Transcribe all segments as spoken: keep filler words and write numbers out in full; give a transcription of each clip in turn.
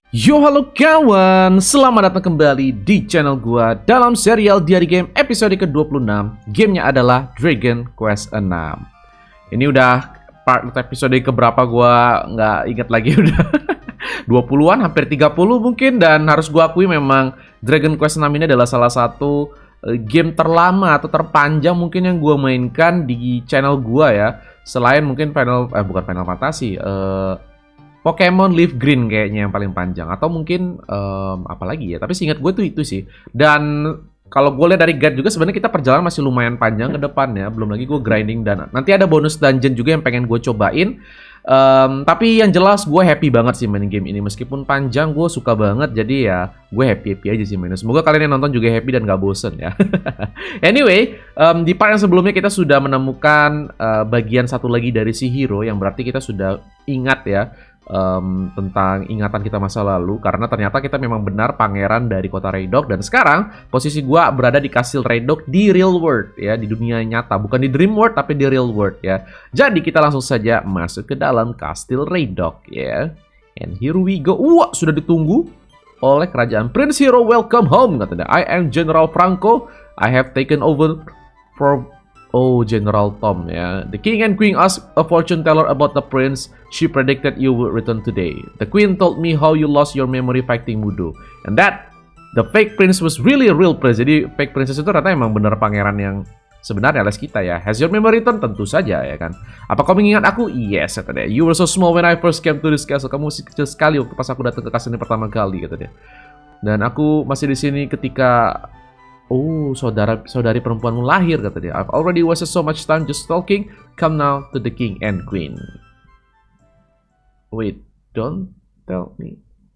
Yo halo kawan, selamat datang kembali di channel gua dalam serial Diary Game episode ke dua puluh enam. Gamenya adalah Dragon Quest enam. Ini udah part episode keberapa gua nggak ingat lagi, udah dua puluhan, hampir tiga puluh mungkin. Dan harus gua akui memang Dragon Quest enam ini adalah salah satu game terlama atau terpanjang mungkin yang gua mainkan di channel gua ya. Selain mungkin Final, eh bukan Final Fantasy, eh Pokemon Leaf Green kayaknya yang paling panjang. Atau mungkin um, apa lagi ya. Tapi seingat gue tuh itu sih. Dan kalau gue lihat dari guide juga sebenarnya kita perjalanan masih lumayan panjang ke depannya. Belum lagi gue grinding dan nanti ada bonus dungeon juga yang pengen gue cobain. Um, tapi yang jelas gue happy banget sih main game ini. Meskipun panjang gue suka banget. Jadi ya gue happy-happy aja sih mainnya. Semoga kalian yang nonton juga happy dan gak bosen ya. Anyway, um, di part yang sebelumnya kita sudah menemukan uh, bagian satu lagi dari si hero. Yang berarti kita sudah ingat ya. Um, tentang ingatan kita masa lalu, karena ternyata kita memang benar pangeran dari kota Raydok. Dan sekarang posisi gua berada di kastil Raydok di real world ya, di dunia nyata, bukan di dream world tapi di real world ya. Jadi kita langsung saja masuk ke dalam kastil Raydok ya. And here we go. Wah, sudah ditunggu oleh kerajaan. Prince Hero, welcome home katanya. I am General Franco. I have taken over for Oh, General Tom ya. The king and queen asked a fortune teller about the prince. She predicted you would return today. The queen told me how you lost your memory fighting Mudo, and that the fake prince was really a real prince. Jadi fake princess itu ternyata emang bener pangeran yang sebenarnya alias kita ya. Has your memory returned? Tentu saja ya kan. Apa kau mengingat aku? Yes, kata dia. You were so small when I first came to this castle. Kamu masih kecil sekali waktu pas aku datang ke kastil ini pertama kali, kata dia. Dan aku masih di sini ketika oh, saudara saudari perempuanmu lahir, kata dia. I've already wasted so much time just talking. Come now to the king and queen. Wait, don't tell me.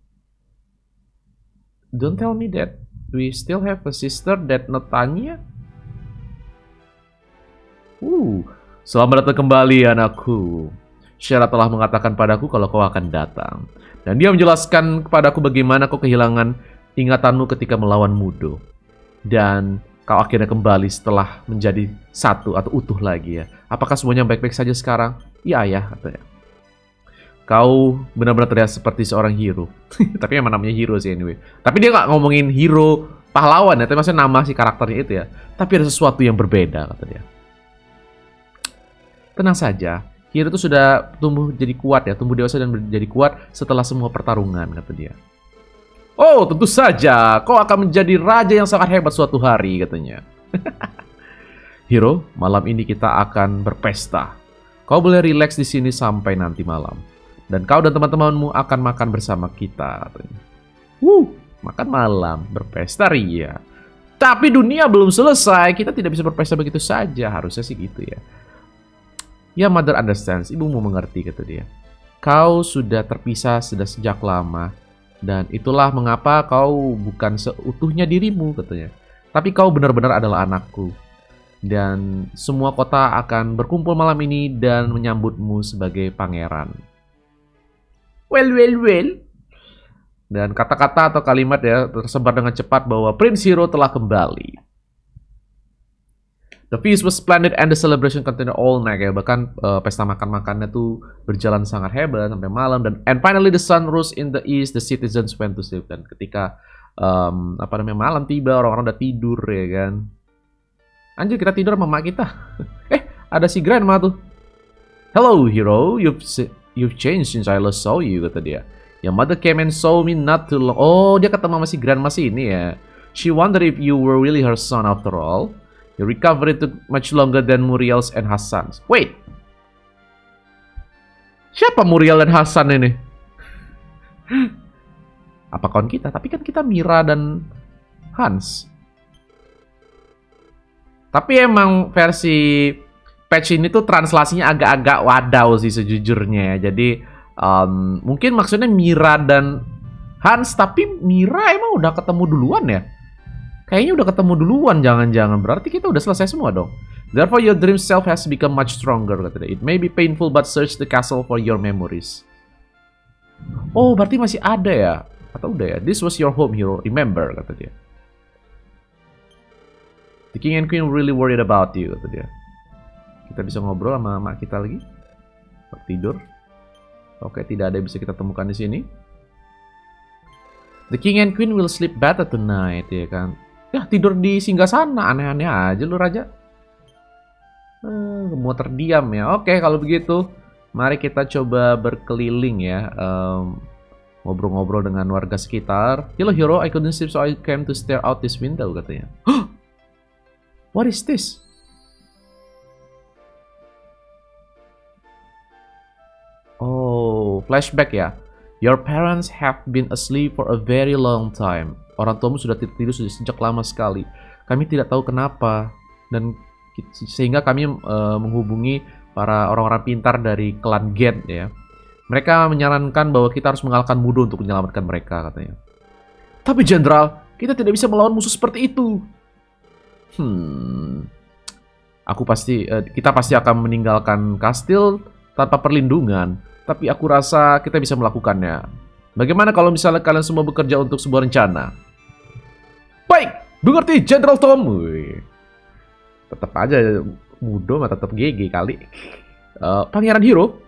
Don't tell me that we still have a sister that not Tanya. Uh, selamat datang kembali anakku. Syara telah mengatakan padaku kalau kau akan datang. Dan dia menjelaskan kepadaku bagaimana kau kehilangan ingatanmu ketika melawan Mudo. Dan kau akhirnya kembali setelah menjadi satu atau utuh lagi ya. Apakah semuanya baik-baik saja sekarang? Iya ayah, katanya. Kau benar-benar terlihat seperti seorang hero. Tapi emang namanya hero sih anyway. Tapi dia nggak ngomongin hero pahlawan ya. Tapi maksudnya nama si karakternya itu ya. Tapi ada sesuatu yang berbeda, kata dia. Tenang saja. Hero itu sudah tumbuh jadi kuat ya. Tumbuh dewasa dan menjadi kuat setelah semua pertarungan, kata dia. Oh, tentu saja. Kau akan menjadi raja yang sangat hebat suatu hari, katanya. Hero, malam ini kita akan berpesta. Kau boleh rileks di sini sampai nanti malam. Dan kau dan teman-temanmu akan makan bersama kita, katanya. Wuh, makan malam, berpesta ria. Tapi dunia belum selesai. Kita tidak bisa berpesta begitu saja. Harusnya sih gitu ya. Ya, mother understands. Ibumu mengerti, kata dia. Kau sudah terpisah sudah sejak lama. Dan itulah mengapa kau bukan seutuhnya dirimu, katanya. Tapi kau benar-benar adalah anakku. Dan semua kota akan berkumpul malam ini dan menyambutmu sebagai pangeran. Well, well, well. Dan kata-kata atau kalimat ya tersebar dengan cepat bahwa Prince Hero telah kembali. The feast was splendid and the celebration continued all night ya. Bahkan uh, pesta makan-makannya tuh berjalan sangat hebat sampai malam. Dan and finally the sun rose in the east, the citizens went to sleep. Dan ketika um, apa namanya malam tiba, orang-orang udah tidur ya kan. Anjir, kita tidur sama mak kita. Eh, ada si grandma tuh. Hello hero, you've you've changed since I last saw you, kata dia. Your mother came and saw me not too long. Oh, dia ketemu sama si grandma sih ini ya. She wondered if you were really her son after all. Your recovery took much longer than Muriel's and Hassan's. Wait. Siapa Muriel dan Hassan ini? Apa kawan kita? Tapi kan kita Mira dan Hans. Tapi emang versi patch ini tuh translasinya agak-agak wadaw sih sejujurnya ya. Jadi um, mungkin maksudnya Mira dan Hans. Tapi Mira emang udah ketemu duluan ya? Kayaknya udah ketemu duluan, jangan-jangan. Berarti kita udah selesai semua dong. Therefore your dream self has become much stronger, kata dia. It may be painful but search the castle for your memories. Oh, berarti masih ada ya? Atau udah ya? This was your home hero, remember, kata dia. The king and queen really worried about you, kata dia. Kita bisa ngobrol sama mak kita lagi. Tidur. Oke, tidak ada yang bisa kita temukan di sini. The king and queen will sleep better tonight, ya kan? Ya, tidur di singgasana, aneh-aneh aja lu raja. Eh, mau terdiam ya. Oke, kalau begitu, mari kita coba berkeliling ya. Um, Ngobrol-ngobrol dengan warga sekitar. Hello hero, I couldn't sleep so I came to stare out this window, katanya. What is this? Oh, flashback ya. Your parents have been asleep for a very long time. Orang tuamu sudah tidur sudah sejak lama sekali. Kami tidak tahu kenapa. Dan sehingga kami uh, menghubungi para orang-orang pintar dari klan Gent ya. Mereka menyarankan bahwa kita harus mengalahkan Mudo untuk menyelamatkan mereka, katanya. Tapi Jenderal, kita tidak bisa melawan musuh seperti itu. Hmm. Aku pasti, uh, kita pasti akan meninggalkan kastil tanpa perlindungan. Tapi aku rasa kita bisa melakukannya. Bagaimana kalau misalnya kalian semua bekerja untuk sebuah rencana? Baik, mengerti Jenderal Tom. Wih. Tetap aja Mudo mah tetap G G kali. Uh, Pangeran Hero,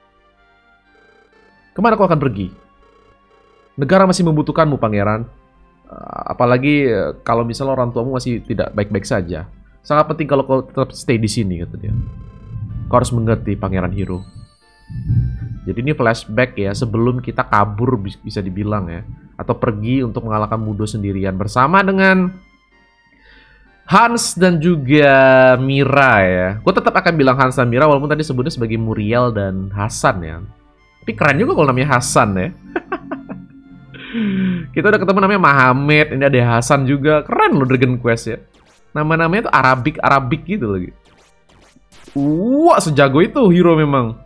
kemana kau akan pergi? Negara masih membutuhkanmu, Pangeran. Uh, apalagi uh, kalau misalnya orang tuamu masih tidak baik-baik saja. Sangat penting kalau kau tetap stay di sini, kata dia. Kau harus mengerti, Pangeran Hero. Jadi ini flashback ya, sebelum kita kabur bisa dibilang ya. Atau pergi untuk mengalahkan Mudo sendirian bersama dengan Hans dan juga Mira ya. Gue tetap akan bilang Hans dan Mira walaupun tadi sebutnya sebagai Muriel dan Hasan ya. Tapi keren juga kalau namanya Hasan ya. Kita udah ketemu namanya Mohamed, ini ada Hasan juga. Keren loh Dragon Quest ya. Nama-namanya tuh Arabik-Arabik gitu lagi. Wah, sejago itu hero memang.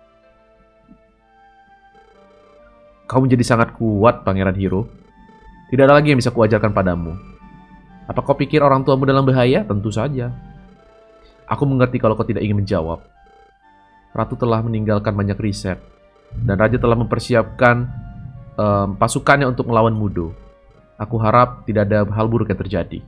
Kau menjadi sangat kuat, Pangeran Hero. Tidak ada lagi yang bisa kuajarkan padamu. Apa kau pikir orang tuamu dalam bahaya? Tentu saja. Aku mengerti kalau kau tidak ingin menjawab. Ratu telah meninggalkan banyak riset. Dan Raja telah mempersiapkan um, pasukannya untuk melawan Mudo. Aku harap tidak ada hal buruk yang terjadi.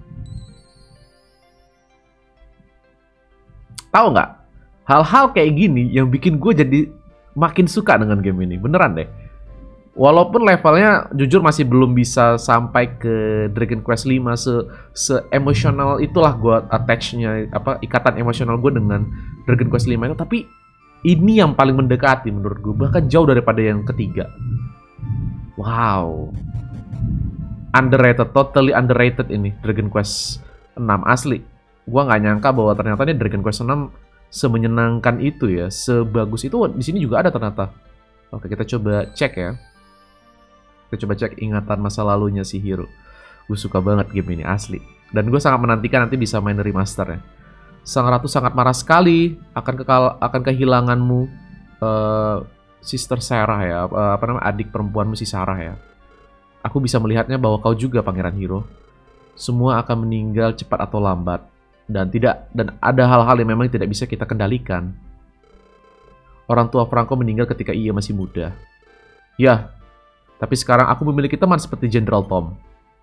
Tahu nggak? Hal-hal kayak gini yang bikin gue jadi makin suka dengan game ini. Beneran deh. Walaupun levelnya jujur masih belum bisa sampai ke Dragon Quest lima se, se emosional itulah gue attach-nya, apa ikatan emosional gue dengan Dragon Quest lima itu, tapi ini yang paling mendekati menurut gue, bahkan jauh daripada yang ketiga. Wow. Underrated, totally underrated ini Dragon Quest enam asli. Gue nggak nyangka bahwa ternyata ini Dragon Quest enam semenyenangkan itu ya, sebagus itu. Di sini juga ada ternyata. Oke, kita coba cek ya. Kita coba cek ingatan masa lalunya si hero. Gue suka banget game ini, asli. Dan gue sangat menantikan nanti bisa main remasternya. Sang Ratu sangat marah sekali akan kekal akan kehilanganmu, uh, Sister Sarah ya, uh, apa namanya adik perempuanmu si Sarah ya. Aku bisa melihatnya bahwa kau juga, Pangeran Hero. Semua akan meninggal cepat atau lambat, dan tidak dan ada hal-hal yang memang tidak bisa kita kendalikan. Orang tua Franco meninggal ketika ia masih muda. Ya. Tapi sekarang aku memiliki teman seperti Jenderal Tom.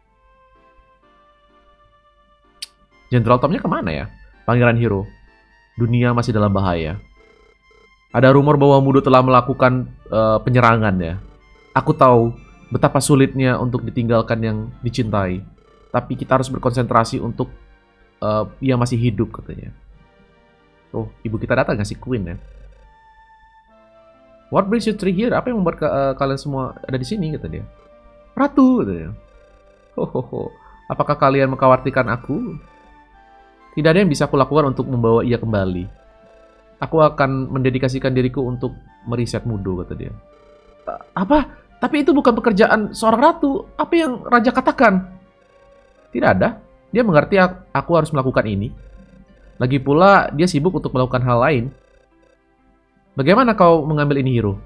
Jenderal Tomnya kemana ya? Pangeran Hero. Dunia masih dalam bahaya. Ada rumor bahwa Mudo telah melakukan uh, penyerangan ya. Aku tahu betapa sulitnya untuk ditinggalkan yang dicintai. Tapi kita harus berkonsentrasi untuk uh, ia masih hidup, katanya. Oh, ibu kita datang ngasih Queen ya. What brings you three here? Apa yang membuat uh, kalian semua ada di sini, kata dia. Ratu, kata dia. Ho, ho, ho. Apakah kalian mengkhawatirkan aku? Tidak ada yang bisa aku lakukan untuk membawa ia kembali. Aku akan mendedikasikan diriku untuk meriset Mudo, kata dia. Apa? Tapi itu bukan pekerjaan seorang ratu. Apa yang raja katakan? Tidak ada. Dia mengerti aku harus melakukan ini. Lagi pula dia sibuk untuk melakukan hal lain. Bagaimana kau mengambil ini, hero?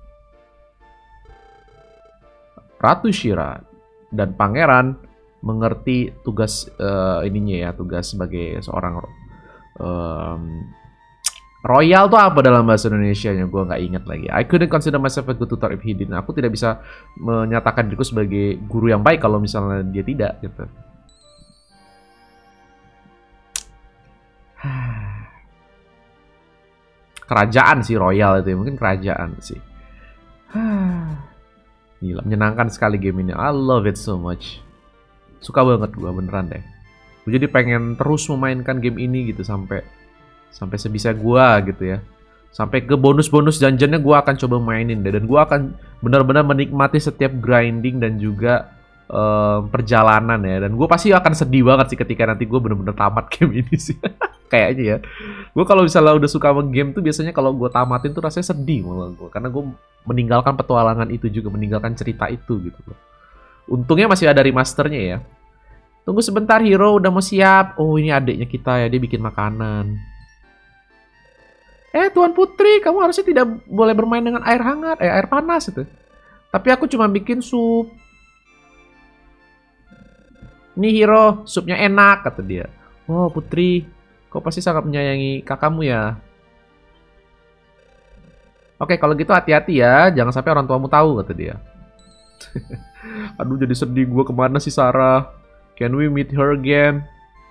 Ratu Shira dan pangeran mengerti tugas uh, ininya ya, tugas sebagai seorang um, royal tuh apa dalam bahasa Indonesianya? Gue nggak ingat lagi. I couldn't consider myself a good tutor if he didn't. Aku tidak bisa menyatakan diriku sebagai guru yang baik kalau misalnya dia tidak, gitu. Kerajaan sih royal itu ya, mungkin kerajaan sih. Gila, menyenangkan sekali game ini. I love it so much. Suka banget gua beneran deh. Gua jadi pengen terus memainkan game ini gitu sampai sampai sebisa gua gitu ya. Sampai ke bonus-bonus dungeonnya gua akan coba mainin deh, dan gua akan benar-benar menikmati setiap grinding dan juga um, perjalanan ya. Dan gua pasti akan sedih banget sih ketika nanti gua benar-benar tamat game ini sih. Kayaknya ya. Gua kalau misalnya udah suka sama game tuh biasanya kalau gua tamatin tuh rasanya sedih malah gua, karena gua meninggalkan petualangan itu juga, meninggalkan cerita itu gitu loh. Untungnya masih ada remasternya ya. Tunggu sebentar, Hero udah mau siap. Oh, ini adiknya kita ya, dia bikin makanan. Eh, Tuan Putri, kamu harusnya tidak boleh bermain dengan air hangat, eh air panas itu. Tapi aku cuma bikin sup. Nih Hero, supnya enak, kata dia. Oh, Putri, kau pasti sangat menyayangi kakakmu ya. Oke, kalau gitu hati-hati ya, jangan sampai orang tuamu tahu, kata dia. Aduh, jadi sedih gue, kemana sih Sarah? Can we meet her again?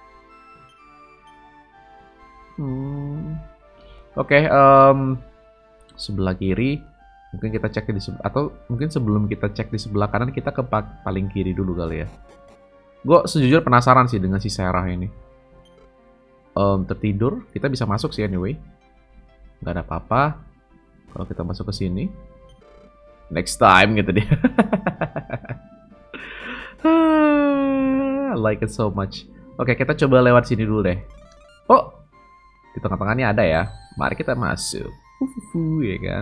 Hmm. Oke, okay, um, sebelah kiri. Mungkin kita cek di sebelah, atau mungkin sebelum kita cek di sebelah kanan, kita ke paling kiri dulu kali ya. Gue sejujurnya penasaran sih dengan si Sarah ini. Um, tertidur, kita bisa masuk sih anyway. Gak ada apa-apa. Kalau kita masuk ke sini, next time gitu dia. I like it so much. Oke, okay, kita coba lewat sini dulu deh. Oh, di tengah-tengahnya ada ya. Mari kita masuk. Uhuhu, ya kan?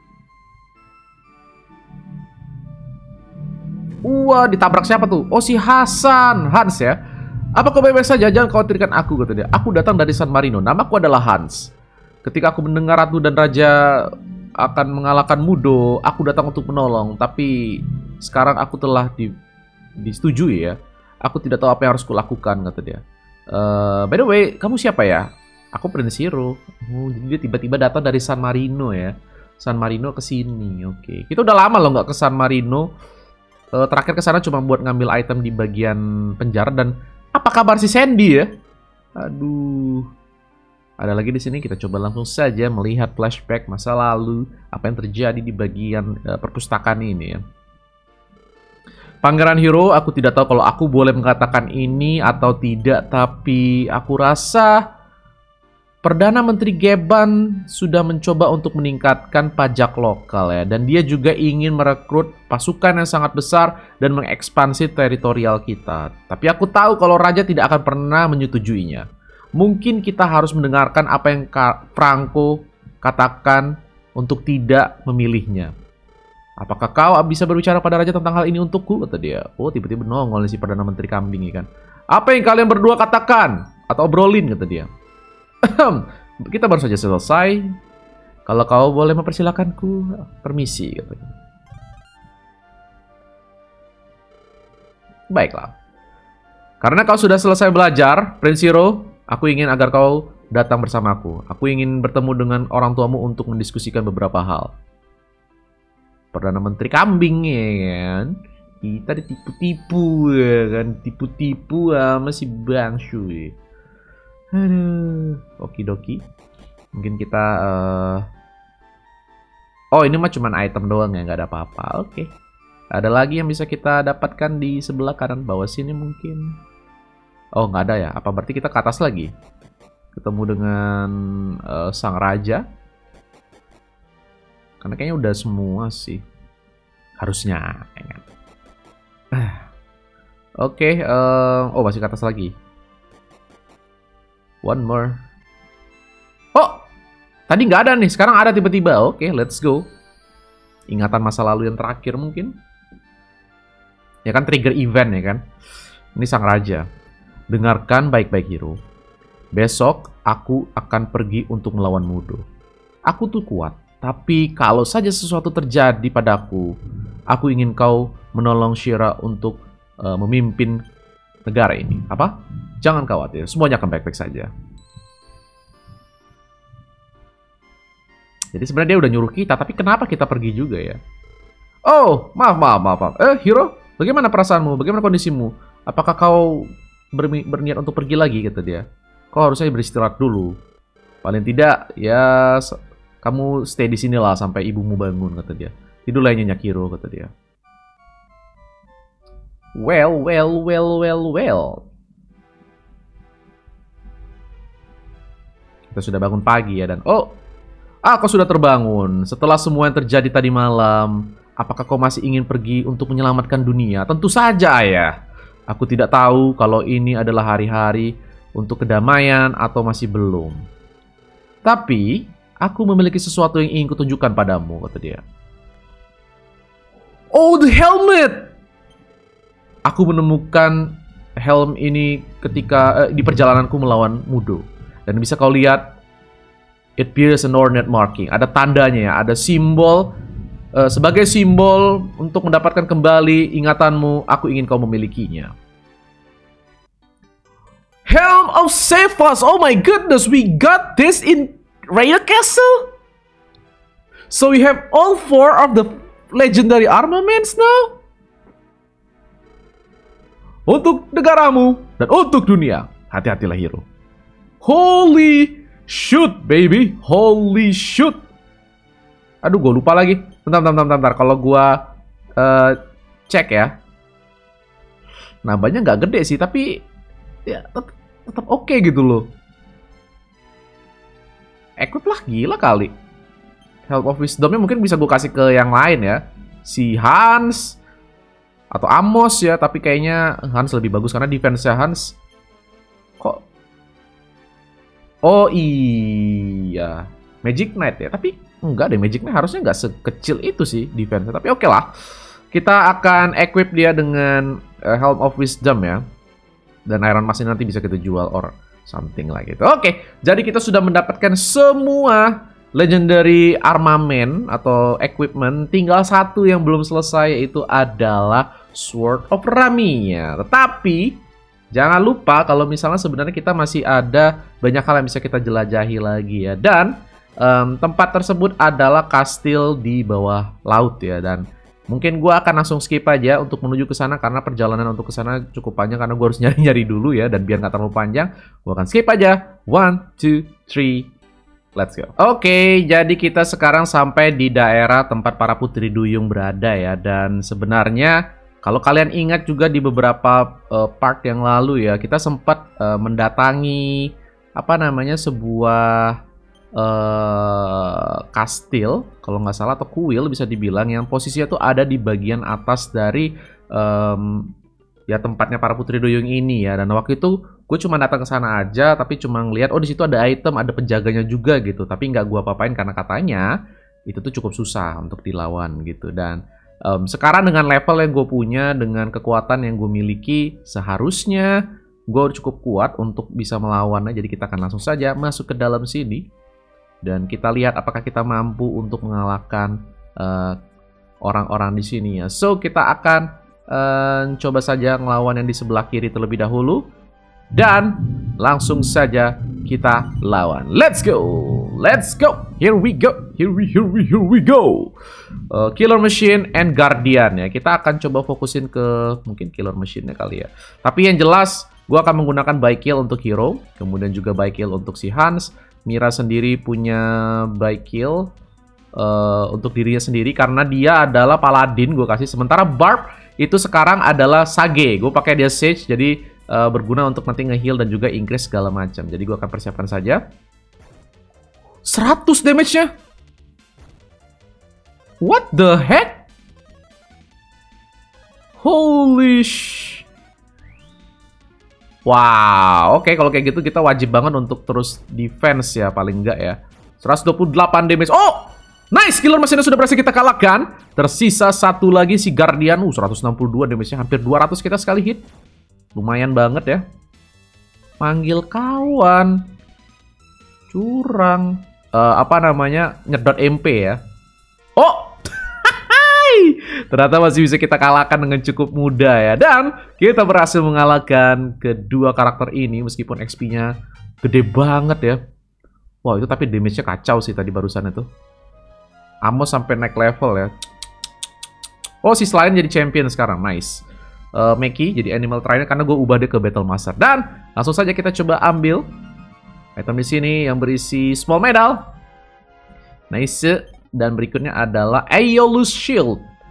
Wah, ditabrak siapa tuh? Oh, si Hasan. Hans ya. Apa kau baik-baik saja? Jangan khawatirkan aku, kata dia. Aku datang dari San Marino. Namaku adalah Hans. Ketika aku mendengar Ratu dan Raja akan mengalahkan Mudo, aku datang untuk menolong. Tapi sekarang aku telah di, disetujui ya. Aku tidak tahu apa yang harus kulakukan, kata dia. Uh, by the way, kamu siapa ya? Aku Prince Hero. Oh, jadi dia tiba-tiba datang dari San Marino ya. San Marino ke sini. Oke. Okay. Kita udah lama loh nggak ke San Marino. Uh, terakhir ke sana cuma buat ngambil item di bagian penjara. Dan apa kabar si Sandy ya? Aduh. Ada lagi di sini. Kita coba langsung saja melihat flashback masa lalu, apa yang terjadi di bagian uh, perpustakaan ini ya. Pangeran Hero, aku tidak tahu kalau aku boleh mengatakan ini atau tidak, tapi aku rasa Perdana Menteri Geban sudah mencoba untuk meningkatkan pajak lokal ya, dan dia juga ingin merekrut pasukan yang sangat besar dan mengekspansi teritorial kita. Tapi aku tahu kalau Raja tidak akan pernah menyetujuinya. Mungkin kita harus mendengarkan apa yang Franco katakan untuk tidak memilihnya. Apakah kau bisa berbicara pada Raja tentang hal ini untukku? Kata dia. Oh, tiba-tiba nongol si Perdana Menteri Kambing ya kan. Apa yang kalian berdua katakan? Atau obrolin, kata dia. Kita baru saja selesai. Kalau kau boleh mempersilakanku, permisi, katanya. Baiklah. Karena kau sudah selesai belajar, Prince Hero, aku ingin agar kau datang bersamaku. Aku ingin bertemu dengan orang tuamu untuk mendiskusikan beberapa hal. Perdana Menteri Kambing ya kan. Kita ditipu-tipu ya kan. Tipu-tipu sama si Bang Shui. Aduh, okidoki. Mungkin kita uh... oh, ini mah cuman item doang ya, nggak ada apa-apa. Oke. Okay. Ada lagi yang bisa kita dapatkan di sebelah kanan bawah sini mungkin. Oh, nggak ada ya. Apa berarti kita ke atas lagi? Ketemu dengan uh, sang raja. Karena kayaknya udah semua sih. Harusnya. Oke, okay, uh... oh masih ke atas lagi. One more. Oh, tadi nggak ada nih. Sekarang ada tiba-tiba. Oke, okay, let's go. Ingatan masa lalu yang terakhir mungkin. Ya kan, trigger event ya kan. Ini sang raja. Dengarkan baik-baik Hero. Besok aku akan pergi untuk melawan Mudo. Aku tuh kuat. Tapi kalau saja sesuatu terjadi padaku, aku ingin kau menolong Shira untuk uh, memimpin negara ini. Apa? Jangan khawatir, semuanya akan baik-baik saja. Jadi sebenarnya dia udah nyuruh kita, tapi kenapa kita pergi juga ya? Oh, maaf, maaf, maaf. maaf. Eh, Hero, bagaimana perasaanmu? Bagaimana kondisimu? Apakah kau ber- berniat untuk pergi lagi, kata dia. Kau harusnya beristirahat dulu. Paling tidak, ya kamu stay di sini lah sampai ibumu bangun, kata dia. Tidurlah nyenyak Hero, kata dia. Well, well, well, well, well. Kita sudah bangun pagi ya, dan oh, ah, kau sudah terbangun. Setelah semua yang terjadi tadi malam, apakah kau masih ingin pergi untuk menyelamatkan dunia? Tentu saja, Ayah. Aku tidak tahu kalau ini adalah hari-hari untuk kedamaian atau masih belum. Tapi, aku memiliki sesuatu yang ingin kutunjukkan padamu, kata dia. Oh, the helmet! Aku menemukan helm ini ketika eh, di perjalananku melawan Mudo. Dan bisa kau lihat, it bears an ornate marking. Ada tandanya ya, ada simbol. Uh, sebagai simbol untuk mendapatkan kembali ingatanmu, aku ingin kau memilikinya. Helm of Cephas! Oh my goodness, we got this in Rail Castle? So we have all four of the legendary armaments now? Untuk negaramu dan untuk dunia. Hati-hatilah, hero. Holy shoot, baby. Holy shoot. Aduh, gue lupa lagi. Bentar, bentar, bentar, bentar. Kalau gue uh, cek ya. Nambahnya nggak gede sih, tapi ya tetap, tetap oke okay gitu loh. Equip lah, gila kali. Helm of Wisdomnya mungkin bisa gue kasih ke yang lain ya. Si Hans atau Amos ya, tapi kayaknya Hans lebih bagus karena defense-nya Hans kok. Oh iya, Magic Knight ya, tapi enggak deh, Magic Knight harusnya nggak sekecil itu sih defense-nya, tapi oke okay lah. Kita akan equip dia dengan uh, Helm of Wisdom ya. Dan Iron Mask nanti bisa kita jual or something like itu. Oke, okay, jadi kita sudah mendapatkan semua legendary armament atau equipment. Tinggal satu yang belum selesai, yaitu adalah Sword of Ramiya. Tetapi jangan lupa kalau misalnya sebenarnya kita masih ada banyak hal yang bisa kita jelajahi lagi ya. Dan um, tempat tersebut adalah kastil di bawah laut ya. Dan mungkin gue akan langsung skip aja untuk menuju ke sana karena perjalanan untuk ke sana cukup panjang karena gue harus nyari-nyari dulu ya. Dan biar nggak terlalu panjang, gue akan skip aja. One, two, three, let's go. Oke, okay, jadi kita sekarang sampai di daerah tempat para putri duyung berada ya. Dan sebenarnya kalau kalian ingat juga di beberapa uh, part yang lalu ya, kita sempat uh, mendatangi apa namanya sebuah uh, kastil, kalau nggak salah, atau kuil bisa dibilang, yang posisinya tuh ada di bagian atas dari um, ya tempatnya para putri duyung ini ya. Dan waktu itu gue cuma datang ke sana aja, tapi cuma ngeliat oh di situ ada item, ada penjaganya juga gitu. Tapi nggak gue apa-apain karena katanya itu tuh cukup susah untuk dilawan gitu. Dan Um, sekarang dengan level yang gue punya, dengan kekuatan yang gue miliki, seharusnya gue cukup kuat untuk bisa melawannya. Jadi kita akan langsung saja masuk ke dalam sini. Dan kita lihat apakah kita mampu untuk mengalahkan orang-orang uh, di sini ya. So kita akan uh, coba saja ngelawan yang di sebelah kiri terlebih dahulu. Dan langsung saja kita lawan. Let's go, let's go. Here we go, here we, here we, here we go. Uh, Killer Machine and Guardian ya. Kita akan coba fokusin ke mungkin Killer Machine-nya kali ya. Tapi yang jelas, gue akan menggunakan Buy Kill untuk hero, kemudian juga Buy Kill untuk si Hans. Mira sendiri punya Buy Kill uh, untuk dirinya sendiri karena dia adalah Paladin. Gue kasih. Sementara Barb itu sekarang adalah Sage. Gue pakai dia Sage, jadi Uh, berguna untuk nanti nge-heal dan juga increase segala macam. Jadi gue akan persiapkan saja. seratus damage-nya. What the heck? Holy sh... Wow. Oke, okay, kalau kayak gitu kita wajib banget untuk terus defense ya, paling enggak ya. seratus dua puluh delapan damage. Oh! Nice, Killer Machine sudah berhasil kita kalahkan. Tersisa satu lagi si Guardian. Uh, seratus enam puluh dua damage-nya, hampir dua ratus kita sekali hit. Lumayan banget ya. Panggil kawan. Curang. Uh, apa namanya? Nyedot M P ya. Oh! Ternyata masih bisa kita kalahkan dengan cukup mudah ya. Dan kita berhasil mengalahkan kedua karakter ini. Meskipun X P-nya gede banget ya. Wow, itu tapi damage-nya kacau sih tadi barusan itu. Amos sampai naik level ya. Oh, si Selain jadi champion sekarang. Nice. Uh, Meki jadi animal trainer karena gue ubah dia ke battle master. Dan langsung saja kita coba ambil item di sini yang berisi small medal. Nice. Dan berikutnya adalah Aeolus Shield.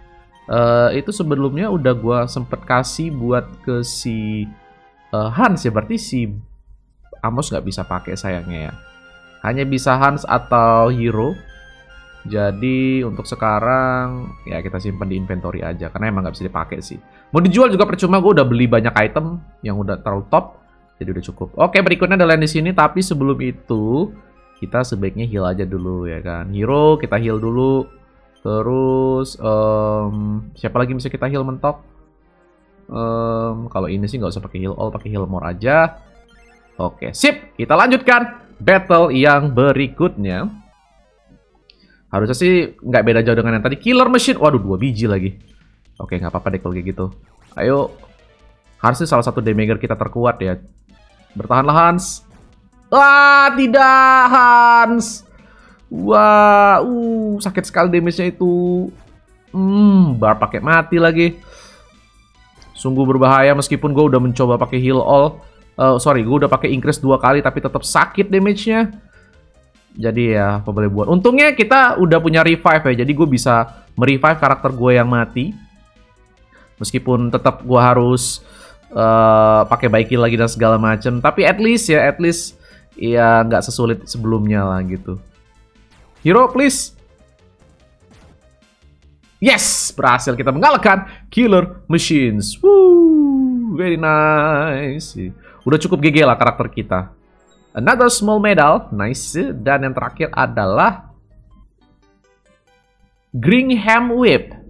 Uh, itu sebelumnya udah gua sempet kasih buat ke si uh, Hans ya, berarti si Amos nggak bisa pakai sayangnya ya. Hanya bisa Hans atau Hero. Jadi untuk sekarang ya kita simpan di inventory aja karena emang nggak bisa dipakai sih. Mau dijual juga percuma, gue udah beli banyak item yang udah terlalu top, jadi udah cukup. Oke, berikutnya ada land di sini, tapi sebelum itu kita sebaiknya heal aja dulu ya kan. Hero kita heal dulu. Terus um, siapa lagi bisa kita heal mentok? Um, kalau ini sih nggak usah pakai heal all, pakai heal more aja. Oke, sip. Kita lanjutkan battle yang berikutnya. Harusnya sih nggak beda jauh dengan yang tadi. Killer Machine. Waduh, dua biji lagi. Oke, nggak apa-apa deh kalau kayak gitu. Ayo. Harusnya salah satu damager kita terkuat ya. Bertahanlah Hans. Wah, tidak Hans. Wah, uh, sakit sekali damage-nya itu. Hmm, bar pakai mati lagi. Sungguh berbahaya meskipun gue udah mencoba pakai heal all. Uh, sorry, gue udah pakai increase dua kali tapi tetap sakit damage-nya. Jadi ya, apa boleh buat. Untungnya kita udah punya revive ya. Jadi gue bisa merevive karakter gue yang mati. Meskipun tetap gue harus uh, pakai baiki lagi dan segala macam. Tapi at least ya, at least ya nggak sesulit sebelumnya lah gitu. Hero, please. Yes, berhasil kita mengalahkan Killer Machines. Woo, very nice. Udah cukup G G lah karakter kita. Another small medal, nice. Dan yang terakhir adalah Gringham Whip.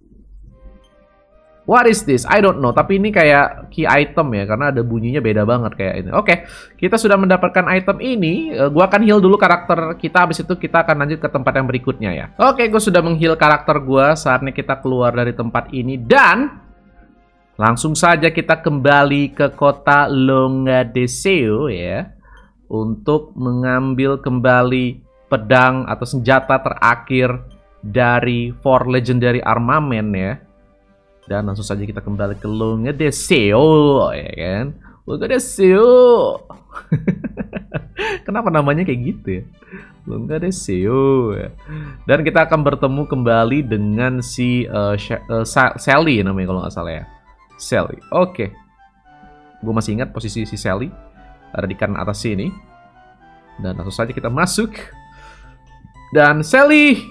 What is this? I don't know. Tapi ini kayak key item ya, karena ada bunyinya beda banget kayak ini. Oke, kita sudah mendapatkan item ini. Uh, gua akan heal dulu karakter kita. Habis itu kita akan lanjut ke tempat yang berikutnya ya. Oke, gue sudah mengheal karakter gua. Saatnya kita keluar dari tempat ini dan langsung saja kita kembali ke kota Longadeseo ya, untuk mengambil kembali pedang atau senjata terakhir dari Four Legendary Armament ya. Dan langsung saja kita kembali ke Longadeseo ya kan. Longadeseo. Kenapa namanya kayak gitu ya? Longadeseo ya. Dan kita akan bertemu kembali dengan si uh, uh, Sally namanya kalau nggak salah ya. Sally. Oke. Okay. Gue masih ingat posisi si Sally ada di kanan atas sini. Dan langsung saja kita masuk. Dan Sally.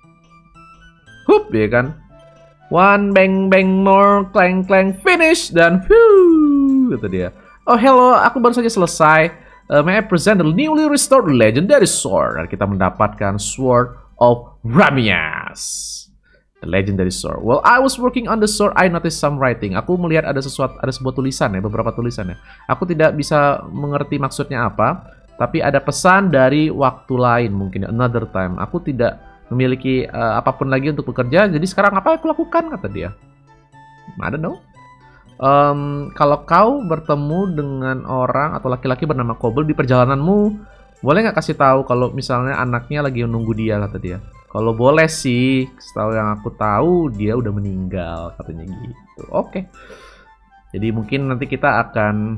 Hup ya kan. One bang bang more clang clang finish dan whoo itu dia. Oh hello, aku baru saja selesai. Uh, may I present the newly restored legendary sword? Dan kita mendapatkan Sword of Ramias. The legendary sword. Well, I was working on the sword. I noticed some writing. Aku melihat ada sesuatu, ada sebuah tulisan ya, beberapa tulisan ya. Aku tidak bisa mengerti maksudnya apa, tapi ada pesan dari waktu lain mungkin another time. Aku tidak memiliki uh, apapun lagi untuk bekerja, jadi sekarang apa yang aku lakukan, kata dia. I don't know. Um, kalau kau bertemu dengan orang atau laki-laki bernama Cobble di perjalananmu, boleh nggak kasih tahu kalau misalnya anaknya lagi menunggu dia, kata dia. Kalau boleh sih, setahu yang aku tahu dia udah meninggal, katanya gitu. Oke. Okay. Jadi mungkin nanti kita akan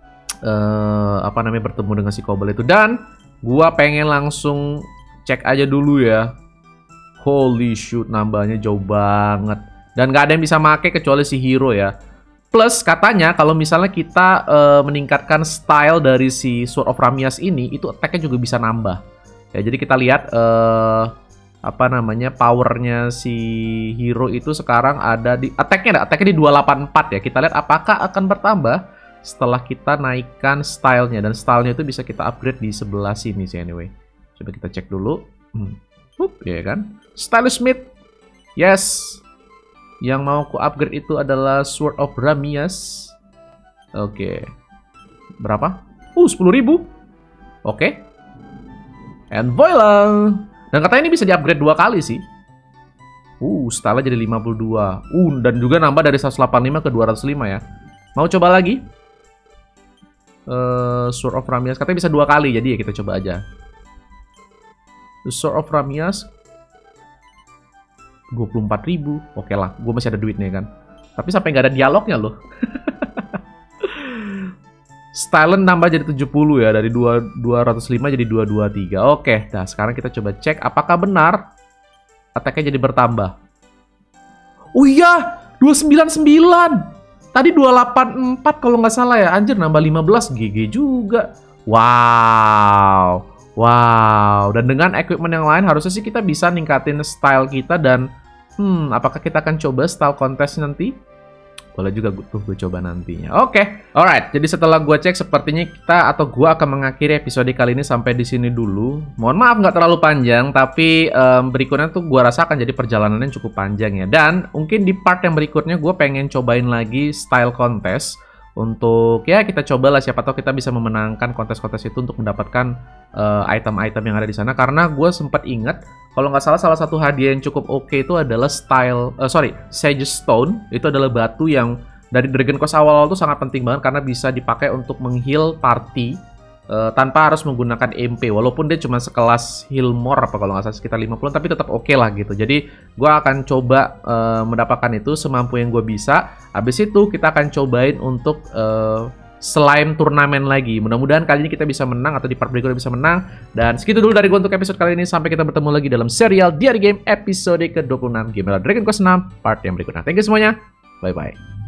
uh, apa namanya bertemu dengan si Cobble itu, dan gua pengen langsung cek aja dulu ya. Holy shoot, nambahnya jauh banget. Dan gak ada yang bisa make kecuali si Hero ya. Plus katanya kalau misalnya kita uh, meningkatkan style dari si Sword of Ramias ini, itu attack-nya juga bisa nambah. Ya, jadi kita lihat uh, apa namanya powernya si Hero itu sekarang ada di attack-nya, attack-nya di dua delapan empat ya. Kita lihat apakah akan bertambah setelah kita naikkan stylenya. Dan stylenya itu bisa kita upgrade di sebelah sini sih anyway. Coba kita cek dulu. Hmm. Hup, ya kan? Stylus Smith. Yes. Yang mau ku upgrade itu adalah Sword of Ramias. Oke. Okay. Berapa? Uh, sepuluh ribu. Oke. Okay. And voila. Dan katanya ini bisa di-upgrade dua kali sih. Uh, style jadi lima puluh dua. Uh, dan juga nambah dari seratus delapan puluh lima ke dua ratus lima ya. Mau coba lagi? Uh, Sword of Ramias. Katanya bisa dua kali, jadi ya kita coba aja. The Sword of Ramias dua puluh empat ribu. Oke lah, gue masih ada duitnya kan. Tapi sampai nggak ada dialognya loh. Stylen nambah jadi tujuh puluh ya. Dari dua ratus lima jadi dua ratus dua puluh tiga. Oke, nah sekarang kita coba cek apakah benar attack-nya jadi bertambah. Oh iya, dua sembilan sembilan. Tadi dua delapan empat kalau nggak salah ya. Anjir, nambah lima belas, G G juga. Wow. Wow. Dan dengan equipment yang lain harusnya sih kita bisa ningkatin style kita. Dan hmm, apakah kita akan coba style kontes nanti? Boleh juga tuh gue coba nantinya. Oke, okay. Alright. Jadi setelah gue cek, sepertinya kita atau gue akan mengakhiri episode kali ini sampai di sini dulu. Mohon maaf nggak terlalu panjang, tapi um, berikutnya tuh gue rasa akan jadi perjalanannya cukup panjang ya. Dan mungkin di part yang berikutnya gue pengen cobain lagi style kontes untuk ya kita cobalah, siapa tahu kita bisa memenangkan kontes-kontes itu untuk mendapatkan item-item uh, yang ada di sana. Karena gue sempat ingat kalau nggak salah salah satu hadiah yang cukup oke okay itu adalah style, uh, sorry, Sage Stone. Itu adalah batu yang dari Dragon Quest awal-awal tuh sangat penting banget karena bisa dipakai untuk mengheal party uh, tanpa harus menggunakan M P. Walaupun dia cuma sekelas heal more apa kalau nggak salah sekitar lima puluh, tapi tetap oke okay lah gitu. Jadi gue akan coba uh, mendapatkan itu semampu yang gue bisa. Habis itu kita akan cobain untuk uh, slime turnamen lagi. Mudah-mudahan kali ini kita bisa menang atau di part berikutnya bisa menang. Dan segitu dulu dari gue untuk episode kali ini. Sampai kita bertemu lagi dalam serial Diary Game episode ke dua puluh enam Game Dragon Quest enam part yang berikutnya. Thank you semuanya. Bye-bye.